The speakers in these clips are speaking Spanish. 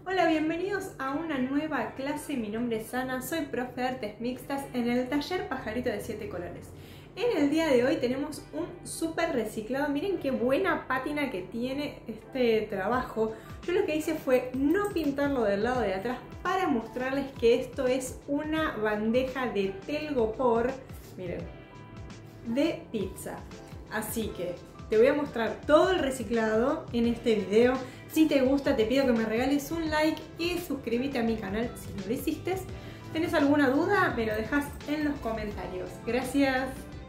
Hola, bienvenidos a una nueva clase. Mi nombre es Ana, soy profe de artes mixtas en el taller Pajarito de 7 colores. En el día de hoy tenemos un súper reciclado. Miren qué buena pátina que tiene este trabajo. Yo lo que hice fue no pintarlo del lado de atrás para mostrarles que esto es una bandeja de telgopor, miren, de pizza. Así que te voy a mostrar todo el reciclado en este video. Si te gusta, te pido que me regales un like y suscríbete a mi canal si no lo hiciste. ¿Tenés alguna duda? Me lo dejas en los comentarios. Gracias.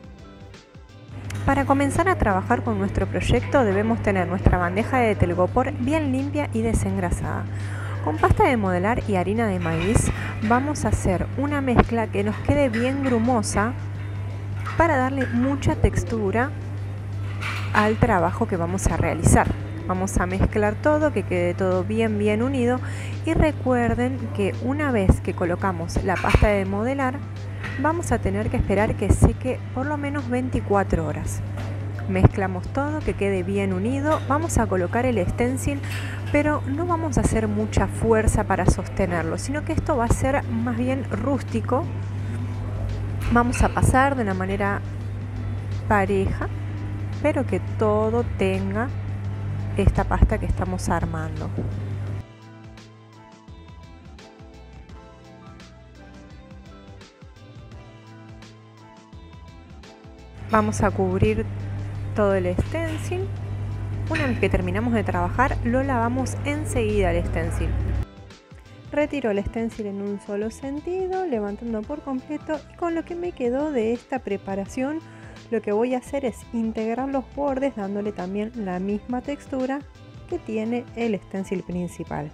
Para comenzar a trabajar con nuestro proyecto debemos tener nuestra bandeja de telgopor bien limpia y desengrasada. Con pasta de modelar y harina de maíz vamos a hacer una mezcla que nos quede bien grumosa para darle mucha textura al trabajo que vamos a realizar. Vamos a mezclar todo, que quede todo bien unido, y recuerden que una vez que colocamos la pasta de modelar vamos a tener que esperar que seque por lo menos 24 horas. Mezclamos todo, que quede bien unido. Vamos a colocar el stencil, pero no vamos a hacer mucha fuerza para sostenerlo, sino que esto va a ser más bien rústico. Vamos a pasar de una manera pareja, pero que todo tenga esta pasta que estamos armando. Vamos a cubrir todo el stencil. Una vez que terminamos de trabajar, lo lavamos enseguida el stencil. Retiro el stencil en un solo sentido, levantando por completo, y con lo que me quedó de esta preparación, lo que voy a hacer es integrar los bordes dándole también la misma textura que tiene el stencil principal.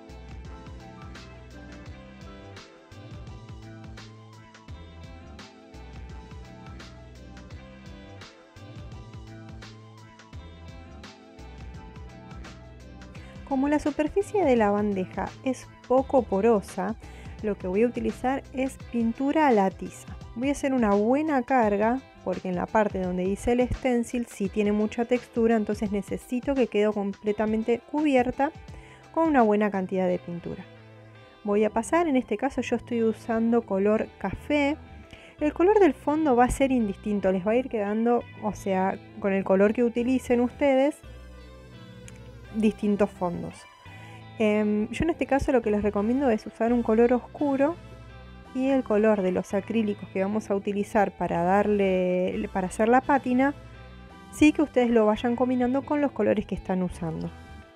Como la superficie de la bandeja es poco porosa, lo que voy a utilizar es pintura a la tiza. Voy a hacer una buena carga porque en la parte donde hice el stencil sí tiene mucha textura, entonces necesito que quede completamente cubierta con una buena cantidad de pintura. Voy a pasar, en este caso yo estoy usando color café. El color del fondo va a ser indistinto, les va a ir quedando, o sea, con el color que utilicen ustedes, distintos fondos. Yo en este caso lo que les recomiendo es usar un color oscuro, y el color de los acrílicos que vamos a utilizar para hacer la pátina, sí que ustedes lo vayan combinando con los colores que están usando.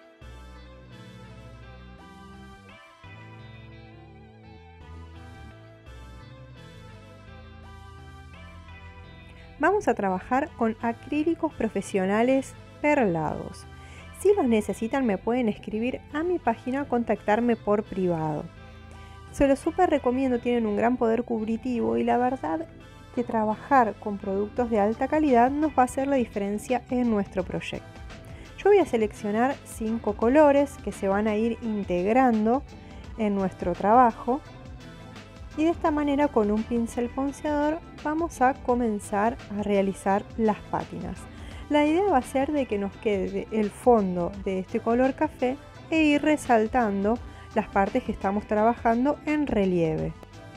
Vamos a trabajar con acrílicos profesionales perlados. Si los necesitan me pueden escribir a mi página o contactarme por privado. Se los súper recomiendo, tienen un gran poder cubritivo y la verdad que trabajar con productos de alta calidad nos va a hacer la diferencia en nuestro proyecto. Yo voy a seleccionar 5 colores que se van a ir integrando en nuestro trabajo, y de esta manera con un pincel ponceador vamos a comenzar a realizar las pátinas. La idea va a ser de que nos quede el fondo de este color café e ir resaltando las partes que estamos trabajando en relieve.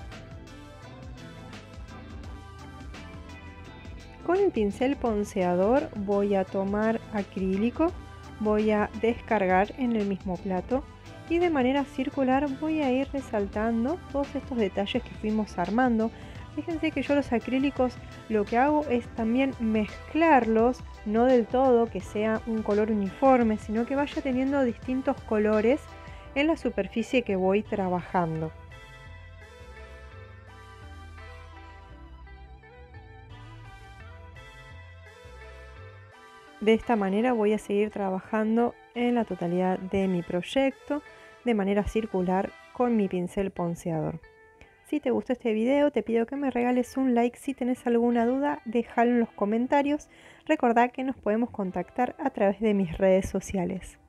Con el pincel ponceador voy a tomar acrílico, voy a descargar en el mismo plato y de manera circular voy a ir resaltando todos estos detalles que fuimos armando. Fíjense que yo los acrílicos lo que hago es también mezclarlos, no del todo que sea un color uniforme, sino que vaya teniendo distintos colores en la superficie que voy trabajando. De esta manera voy a seguir trabajando en la totalidad de mi proyecto de manera circular con mi pincel ponceador. Si te gustó este video te pido que me regales un like. Si tenés alguna duda déjalo en los comentarios. Recordá que nos podemos contactar a través de mis redes sociales.